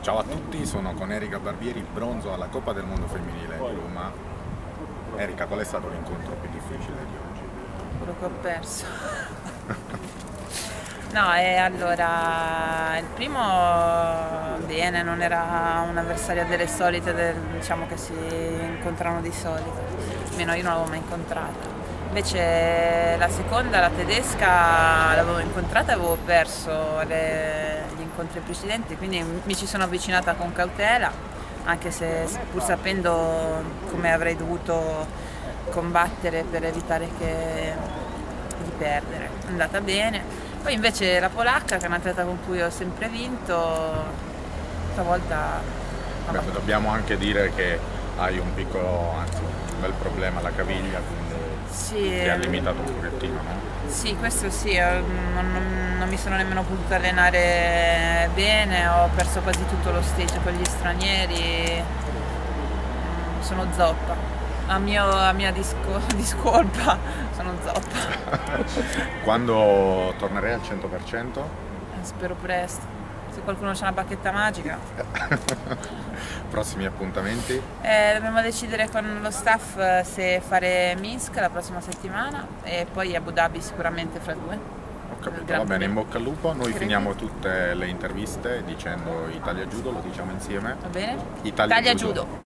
Ciao a tutti, sono con Erika Barbieri, bronzo alla Coppa del Mondo Femminile di Roma. Erika, qual è stato l'incontro più difficile di oggi? Quello che ho perso. No, e allora il primo bene, non era un avversario delle solite, diciamo che si incontrano di solito, almeno io non l'avevo mai incontrata. Invece la seconda, la tedesca, l'avevo incontrata e avevo perso gli incontri precedenti, quindi mi ci sono avvicinata con cautela, anche se pur sapendo come avrei dovuto combattere per evitare di perdere. È andata bene. Poi invece la polacca, che è un'atleta con cui ho sempre vinto, stavolta... Beh, dobbiamo anche dire che hai un piccolo, anzi un bel problema alla caviglia, quindi Sì, ti ha limitato un pochettino, no? sì, questo sì, non mi sono nemmeno potuta allenare bene, ho perso quasi tutto lo stage con gli stranieri, sono zoppa. A mia discolpa, sono zoppa. Quando tornerei al 100%? Spero presto. Se qualcuno c'ha una bacchetta magica. Prossimi appuntamenti? Dobbiamo decidere con lo staff se fare Minsk la prossima settimana e poi Abu Dhabi sicuramente fra due. Ho capito, va bene, in bocca al lupo. Noi Grazie. finiamo tutte le interviste dicendo Italia Judo, lo diciamo insieme. Va bene? Italia Judo. Judo.